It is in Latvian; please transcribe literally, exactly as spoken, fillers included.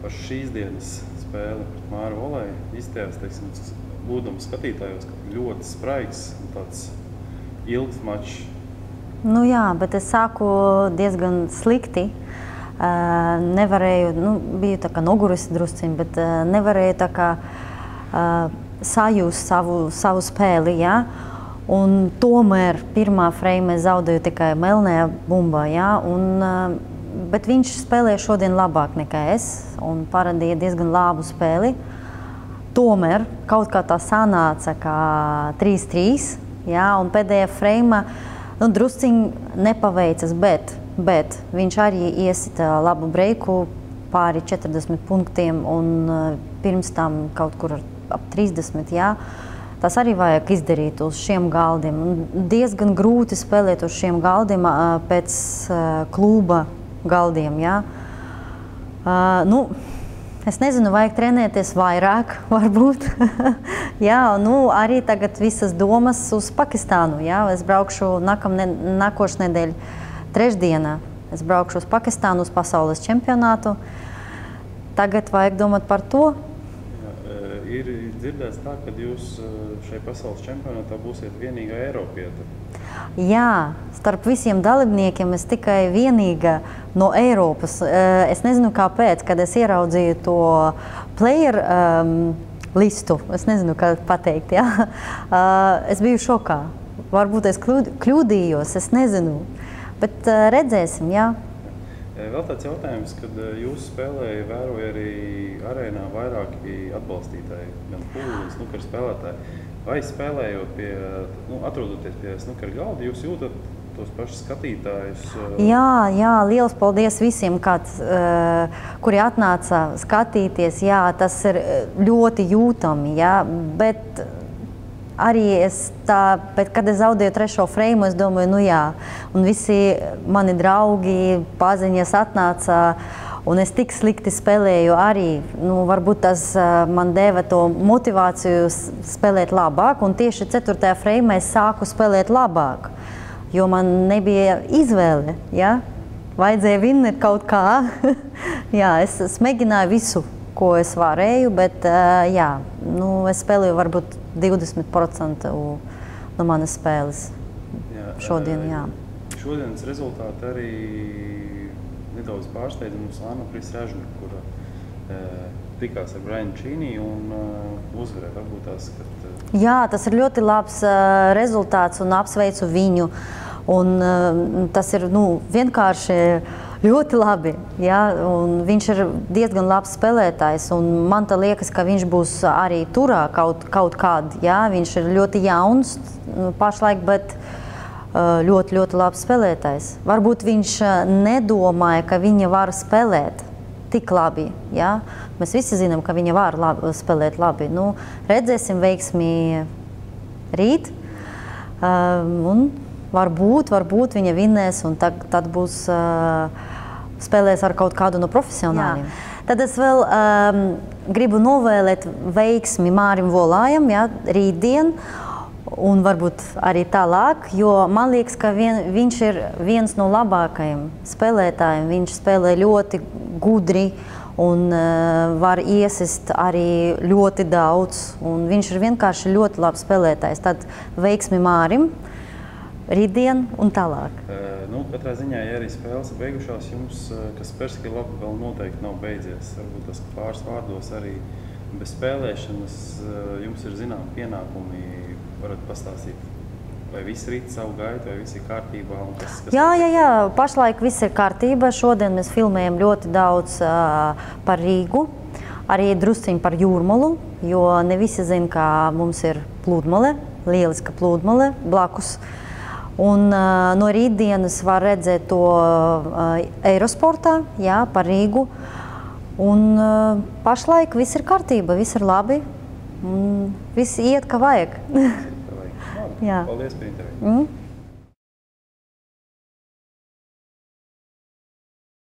par šīs dienas spēli pret Māru Volēju izstājās, teiksim, būdams skatītājos, ļoti spraigs un tāds ilgs mačs. Nu jā, bet es sāku diezgan slikti. Uh, nevarēju, nu, biju tā kā nogurusi drusciņ, bet uh, nevarēju tā kā uh, sajust savu, savu spēli, jā. Un tomēr pirmā freime es zaudēju tikai melnajā bumbā, jā. Un, uh, bet viņš spēlēja šodien labāk nekā es un parādīja diezgan labu spēli. Tomēr kaut kā tā sanāca kā trīs trīs, jā, un pēdējā freima, nu, drusciņ nepaveicas, bet Bet viņš arī iesita labu breiku pāri četrdesmit punktiem un uh, pirms tam kaut kur ap trīsdesmit, jā. Tas arī vajag izdarīt uz šiem galdiem. Un diezgan grūti spēlēt uz šiem galdiem uh, pēc uh, kluba galdiem, jā. Uh, nu, es nezinu, vajag trenēties vairāk, varbūt. jā, nu, arī tagad visas domas uz Pakistānu, jā. Es braukšu nākam ne, nākošu nedēļu. Trešdienā es braukšu uz Pakistānu uz pasaules čempionātu. Tagad vajag domāt par to. Jā, ir dzirdēts tā, ka jūs šai pasaules čempionātā būsiet vienīgā Eiropieta. Jā, starp visiem dalībniekiem es tikai vienīga no Eiropas. Es nezinu, kāpēc, kad es ieraudzīju to player um, listu, es nezinu, kā pateikt, jā. Uh, es biju šokā. Varbūt es kļūdījos, es nezinu. Bet uh, redzēsim, jā. Vēl tāds jautājums, kad jūs spēlēja, vēroja arī arēnā vairāki atbalstītāji, gan pūli, gan snukera spēlētāji. Vai spēlējot pie, nu, atrodoties pie snukera galda, jūs jūtat tos pašus skatītājus? Jā, jā, liels paldies visiem, kāds, uh, kuri atnāca skatīties. Jā, tas ir ļoti jūtami, jā, bet arī es tā, bet, kad es zaudēju trešo freimu, es domāju, nu jā, un visi mani draugi, paziņas atnāca, un es tik slikti spēlēju arī, nu, varbūt tas uh, man deva to motivāciju spēlēt labāk, un tieši ceturtajā freimā es sāku spēlēt labāk, jo man nebija izvēle, jā, vajadzēja vinnēt kaut kā, jā, es, es mēģināju visu, ko es varēju, bet, uh, jā, nu, es spēlēju varbūt divdesmit procenti no manas spēles jā, šodien, jā. Šodienas rezultāti arī nedaudz pārsteidza mums Anna Prisražņa, kura e, tikās ar Brianu Čīnī un e, uzvarēja. Varbūt tās, kad... E... Jā, tas ir ļoti labs uh, rezultāts un apsveicu viņu. Un uh, tas ir, nu, vienkārši ļoti labi, jā, un viņš ir diezgan labs spēlētājs, un man tā liekas, ka viņš būs arī turā kaut, kaut kād, jā, viņš ir ļoti jauns pašlaik, bet ļoti, ļoti labs spēlētājs. Varbūt viņš nedomāja, ka viņa var spēlēt tik labi, jā, mēs visi zinām, ka viņa var labi, spēlēt labi. Nu, redzēsim veiksmi rīt, um, un varbūt, varbūt viņa vinnēs, un tad, tad būs uh, spēlēs ar kaut kādu no profesionāļiem. Jā. Tad es vēl um, gribu novēlēt veiksmi Mārim Volājam, jā, rītdien, un varbūt arī tālāk, jo man liekas, ka vien, viņš ir viens no labākajiem spēlētājiem. Viņš spēlē ļoti gudri un uh, var iesist arī ļoti daudz, un viņš ir vienkārši ļoti labs spēlētājs. Tad veiksmi Mārim rītdien un tālāk. Uh, nu, katrā ziņā, ja arī spēles ir beigušās, jums, kas Persky labi vēl noteikti nav beidzies. Varbūt tas pāris vārdos arī bez spēlēšanas jums ir zinām pienākumi, varat pastāstīt, vai viss rīt savu gaitu, vai viss ir kārtībā? Un kas, kas jā, jā, jā, pašlaik viss ir kārtībā. Šodien mēs filmējam ļoti daudz uh, par Rīgu, arī drusciņ par Jūrmalu, jo ne visi zina, ka mums ir plūdmale, lieliska plūdmale blakus. Un uh, no rītdienas var redzēt to uh, Eirosportā, jā, par Rīgu. Un uh, pašlaik viss ir kārtība, viss ir labi. Un viss iet, kā vajag. Paldies par interviju. Mm.